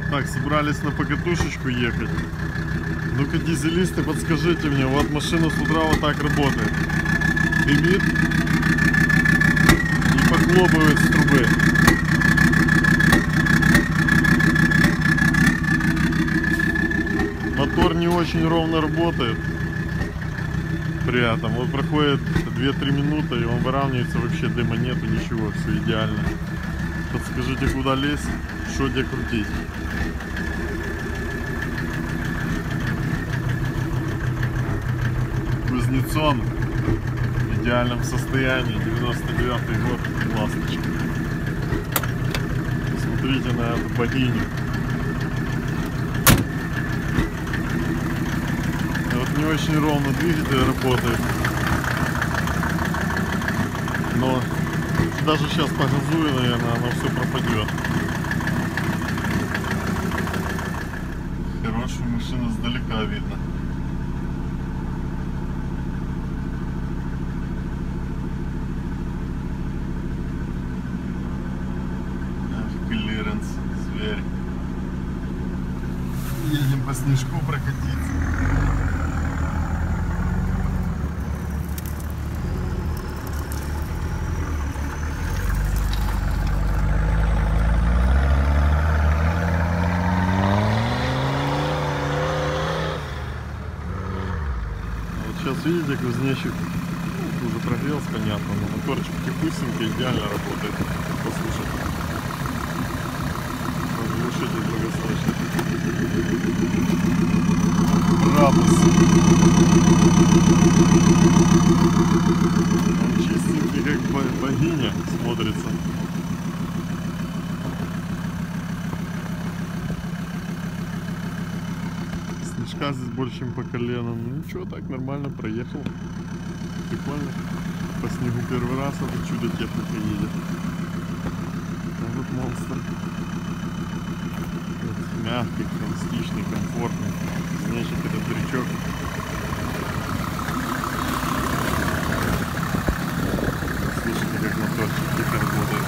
Так, собрались на покатушечку ехать. Ну-ка, дизелисты, подскажите мне, вот машина с утра вот так работает. Дымит и похлопывает с трубы. Мотор не очень ровно работает. При этом вот проходит 2-3 минуты, и он выравнивается, вообще дыма нету, ничего, все идеально. Подскажите, куда лезть, что где крутить. Кузнецон в идеальном состоянии, 99-й год, ласточка. Посмотрите на эту богиню. Вот не очень ровно двигатель работает, но даже сейчас погазую, наверное, оно все пропадет. Хорошую машину сдалека видно. Клиренс, зверь. Едем по снежку прокатиться. Сейчас видите, кузнечик уже прогрелся, понятно, но моторчик тихусенький, идеально работает. Послушайте. Глушитель благословен. Брабус. Он чистенький, как богиня смотрится. Снежка здесь больше, чем по колено. Ну ничего, так нормально проехал. Прикольно. По снегу первый раз это чудо-техника едет. А вот монстр. Вот, мягкий, эластичный, комфортный. Кузнечик, этот дрючок. Слушайте, как моторчик тихо работает.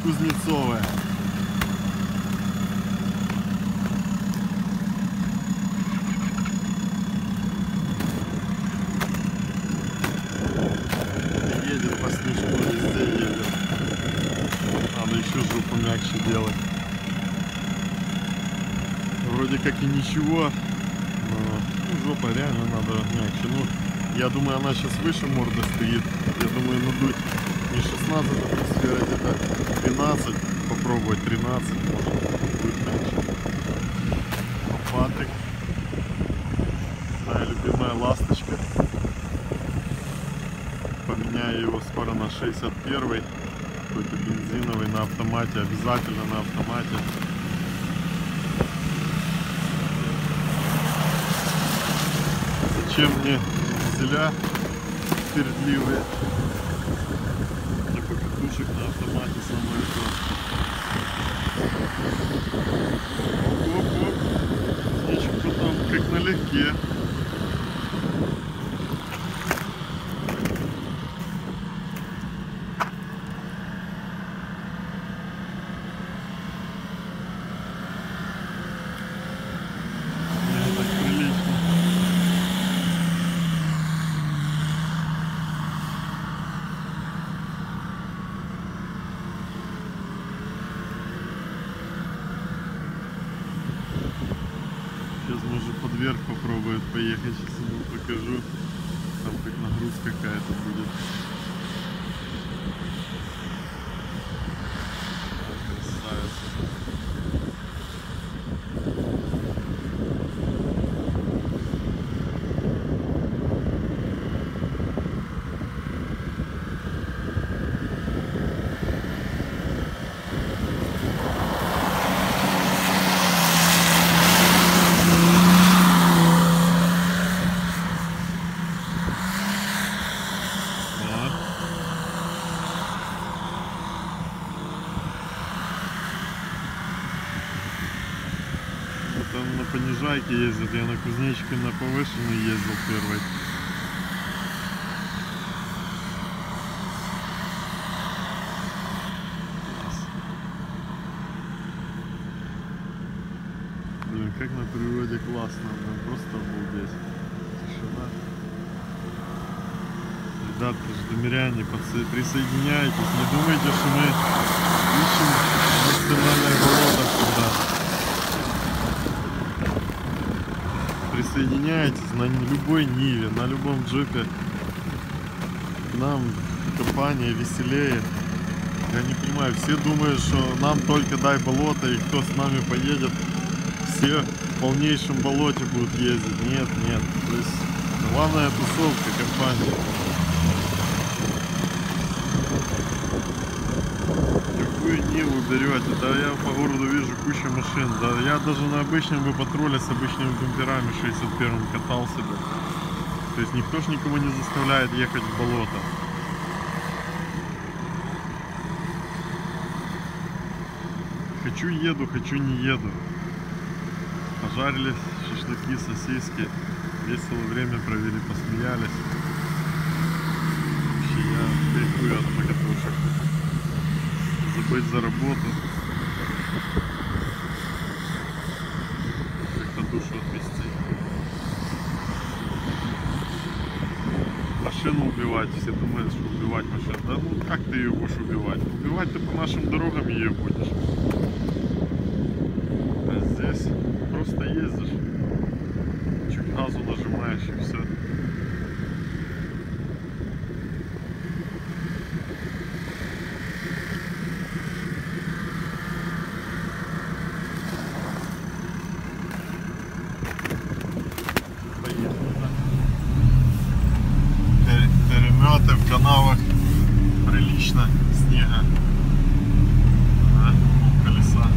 Кузнецовая. Едет по снежку, везде едет. Надо еще жопу мягче делать. Вроде как и ничего, но жопа реально надо мягче. Ну, я думаю, она сейчас выше морды стоит. Я думаю, надуть не 16 атмосфер, а где-то 12. Попробовать 13, может будет меньше. Патрик. Моя любимая ласточка. Поменяю его скоро на 61, какой-то бензиновый на автомате, обязательно на автомате. Зачем мне дизеля передливые? Для покатушек на автомате самое то. Оп-оп-оп. Сничек потом как налегке. Сейчас может под верх попробует поехать, сейчас ему покажу. Там как нагрузка какая-то будет. Красавица. Там на понижайке ездят, я на кузнечике на повышенной ездил первый. Блин, как на природе классно, блин, просто обалдеть. Тишина. Ребятки, житомиряне, присоединяйтесь, не думайте, что мы ищем национальное болото всегда. Присоединяйтесь на любой Ниве, на любом джипе. Нам компания веселее. Я не понимаю, все думают, что нам только дай болото, и кто с нами поедет, все в полнейшем болоте будут ездить. Нет, нет. То есть главная тусовка компании. Какую Ниву берете? Да я по городу вижу кучу машин. Да я даже на обычном бы патруле с обычными бамперами 61-м катался бы. То есть никто ж никого не заставляет ехать в болото. Хочу еду, хочу не еду. Пожарили шашлыки, сосиски. Весело время провели, посмеялись. Вообще я кайфую от покатушек. Забыть за работу. Как-то душу отвести. Машину убивать. Все думают, что убивать машину. Да ну как ты ее будешь убивать? Убивать ты по нашим дорогам ее будешь. А здесь просто ездишь. Чуть газу нажимаешь и все. Переметы в канавах, прилично снега. Колеса.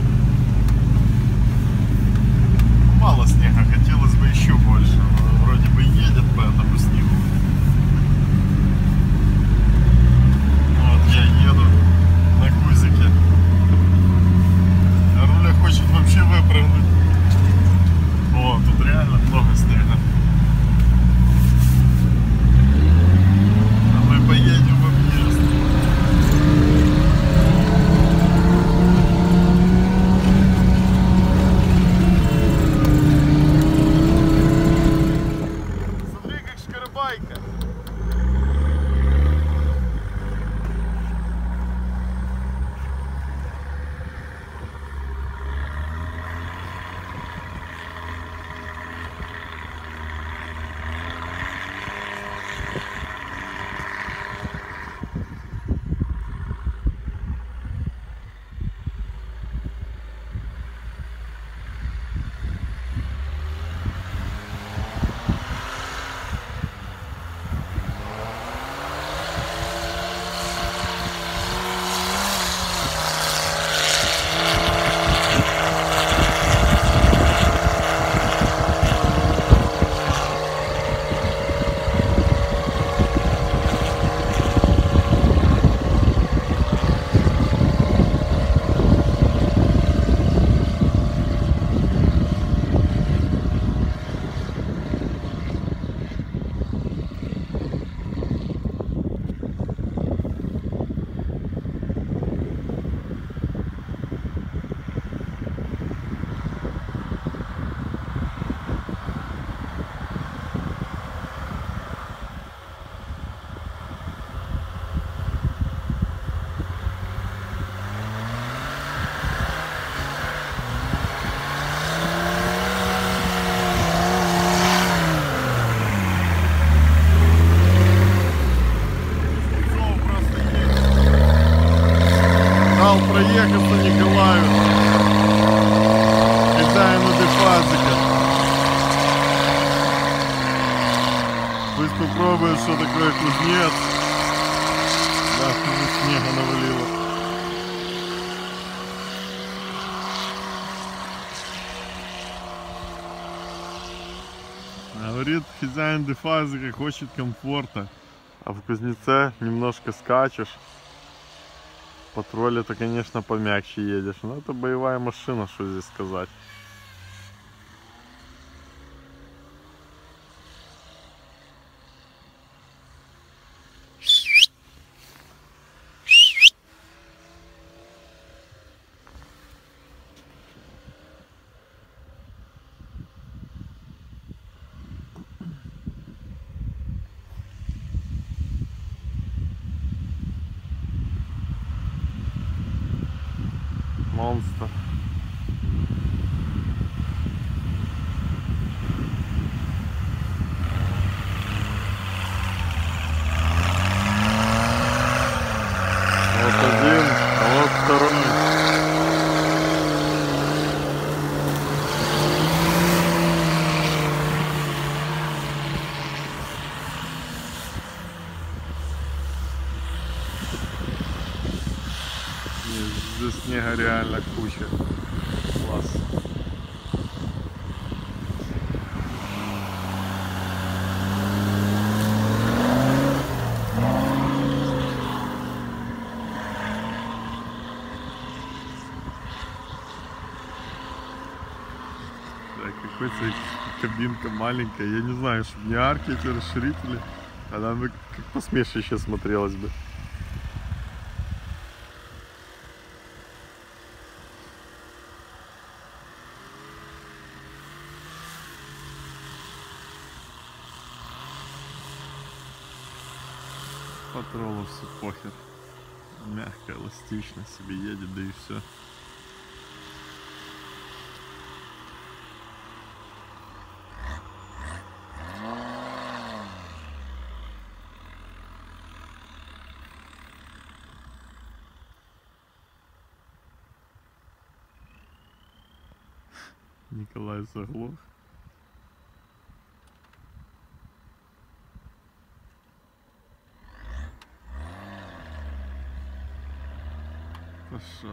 Мало снега, хотелось бы еще больше, но вроде бы едет по этому снегу. Вот я еду на гузике. А Руля хочет вообще выпрыгнуть. О, тут реально много снега. А мы поедем в объезд. попробуем, что такое кузнец. Да, тут снега навалило. Говорит, хозяин Дефазика хочет комфорта. А в кузнеце немножко скачешь. В патруле то, конечно, помягче едешь. Но это боевая машина, что здесь сказать. Монстр. Вот один, а вот второй. Здесь снега реально куча. Класс. Да, какой-то кабинка маленькая. Я не знаю, чтобы не арки эти расширители. Она бы как посмешище смотрелась бы. Патролу все похер. Мягко, эластично себе едет, да и все. Николай заглох. Пошел.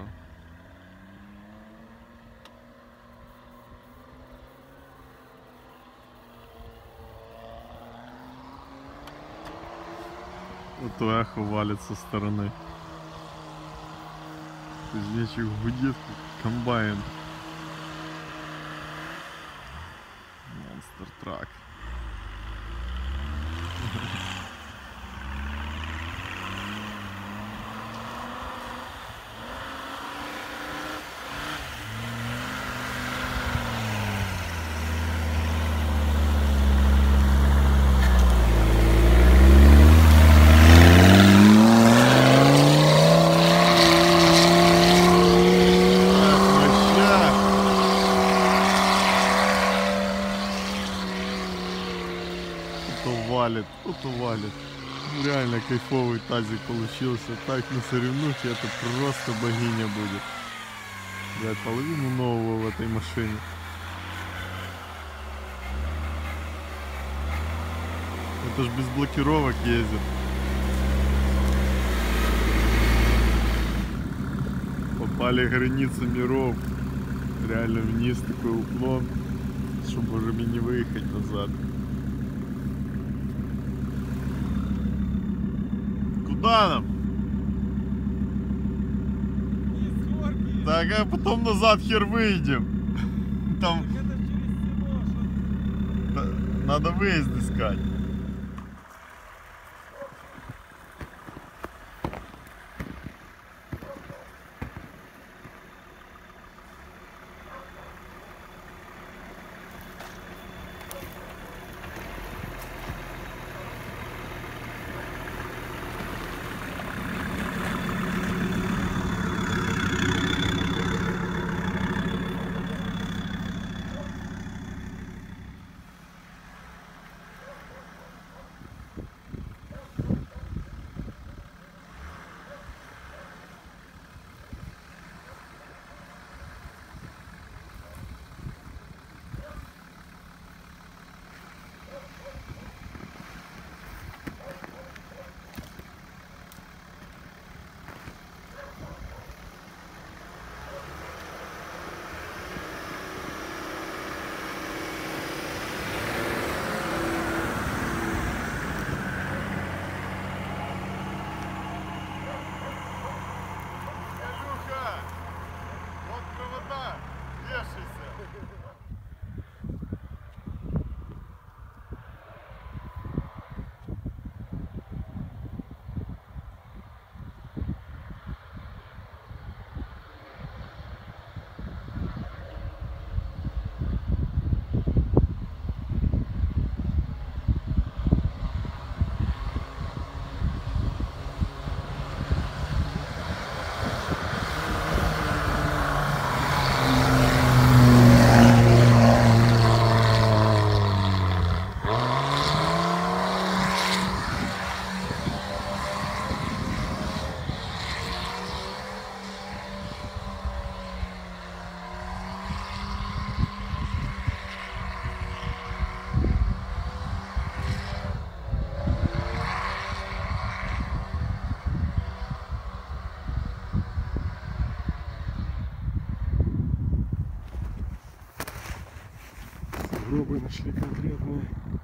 Вот эхо валит со стороны. Кузнечик гудит, комбайн. Монстр трак. Тут валит. Ну, реально кайфовый тазик получился. Так на соревнухе это просто богиня будет. Да, половину нового в этой машине. Это ж без блокировок ездит. Попали границы миров. Реально вниз такой уклон, чтобы уже не выехать назад. Куда нам? Так, а потом назад хер выйдем. Там надо выезд искать. снегу.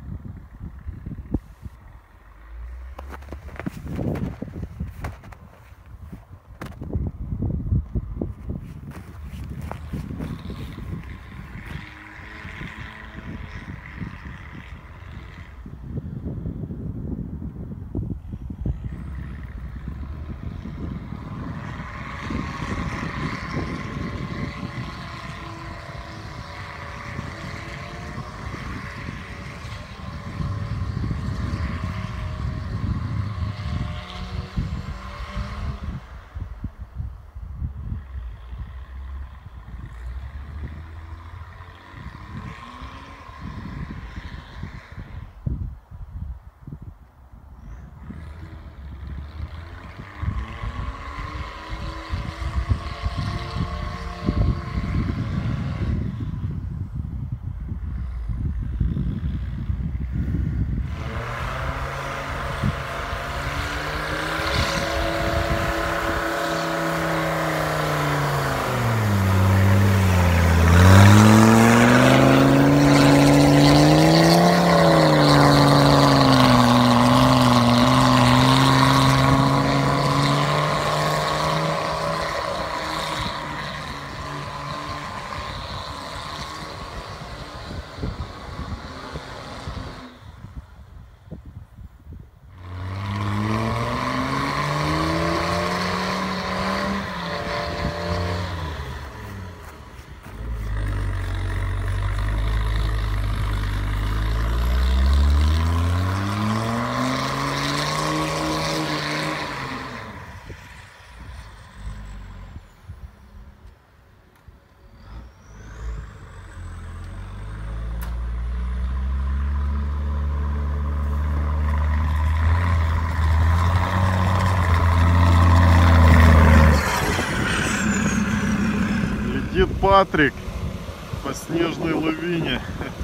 Дед Патрик по снежной лавине.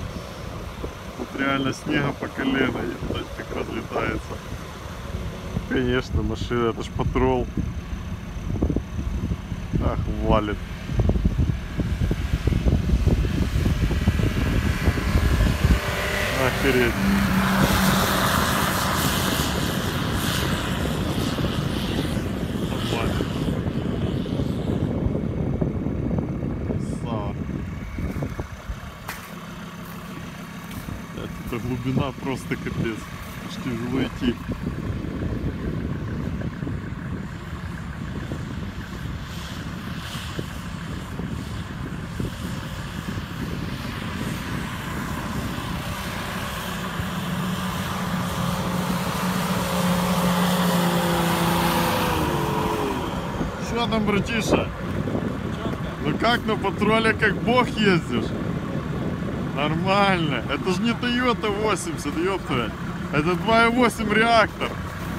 Тут реально снега по колено. Ебать, как разлетается. Конечно, машина, это ж патрол. Ах, валит. Охереть. Валит. Красава. Эта глубина просто капец. Аж тяжело идти. Что там, братиша? Ну как на патруле, как бог ездишь? Нормально. Это же не Toyota 80, ёпта. Это 2.8 реактор.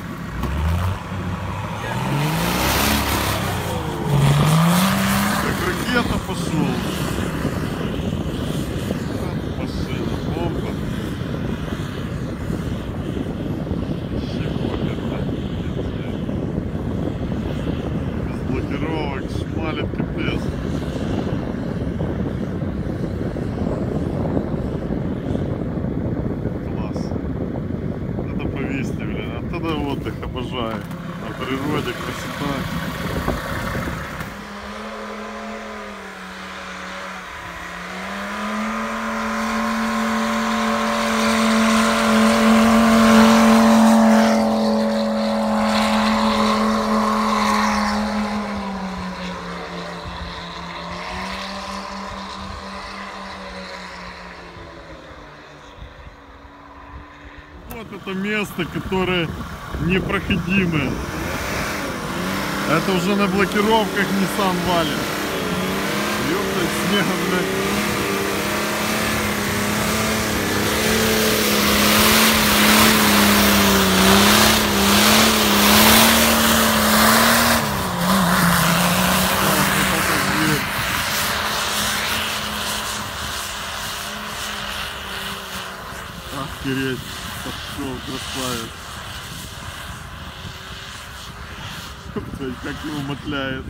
Как ракета пошел. Машина, бомба. Без блокировок, шмалит капец. Оттуда отдых обожаю. На природе красота. Вот это место, которое непроходимое. Это уже на блокировках Nissan валит. Ёпта, снега, блядь. Охереть, пошел, красавец. Как его мотляет.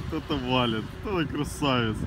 Вот это валит, это красавец.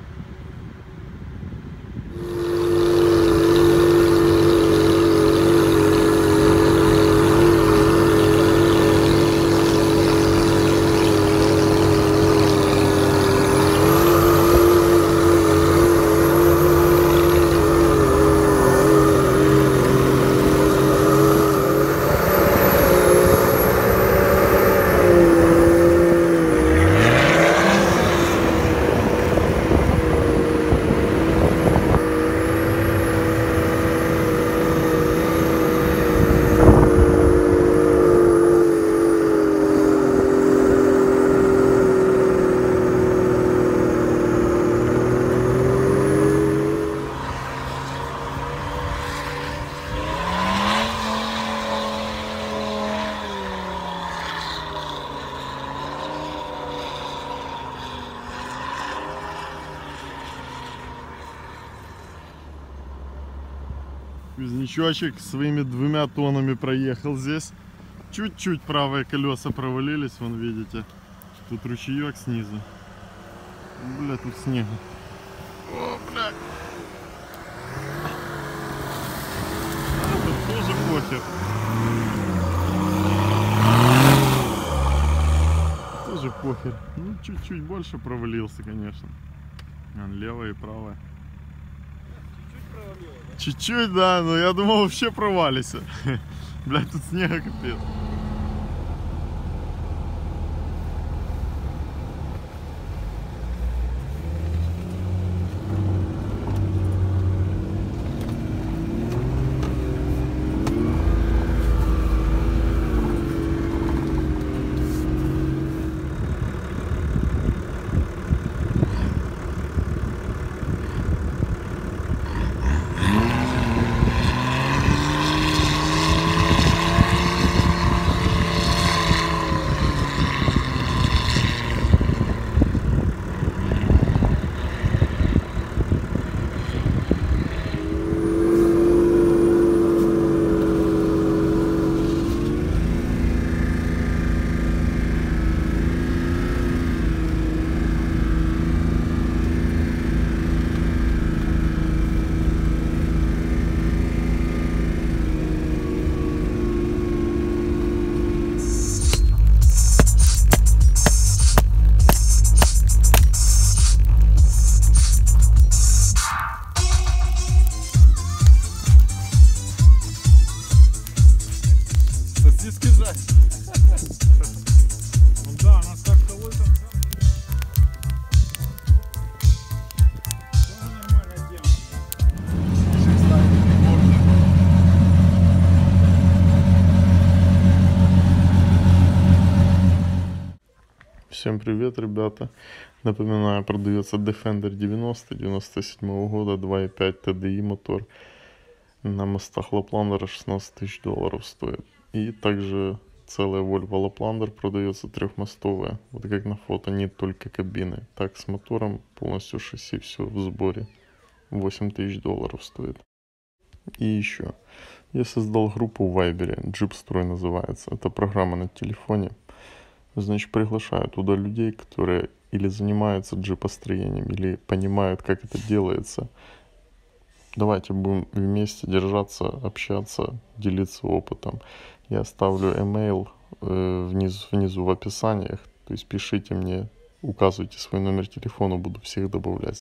Кузнечочек своими 2 тоннами проехал здесь. Чуть-чуть правые колеса провалились, вон видите. Тут ручеек снизу. Бля, тут снега. О, бля. Тут тоже похер. Тоже похер. Ну, чуть-чуть больше провалился, конечно. Левая и правая. Чуть-чуть, да, но я думал, вообще провалится. Блядь, тут снега капец. Сосиски жарить. Ну да, у нас так колото. Тоже нормальная тема. Всем привет, ребята. Напоминаю, продается Defender 90 97 года, 2.5 TDI мотор. На мостах Лапландера 16 тысяч долларов стоит. И также целая Volvo Laplander продается трехмостовая. Вот как на фото, не только кабины. Так с мотором, полностью шасси, все в сборе. 8 тысяч долларов стоит. И еще. Я создал группу в Вайбере, Jeepstroy называется. Это программа на телефоне. Значит, приглашаю туда людей, которые или занимаются джипостроением, или понимают, как это делается. Давайте будем вместе держаться, общаться, делиться опытом. Я оставлю email внизу в описаниях. То есть пишите мне, указывайте свой номер телефона, буду всех добавлять.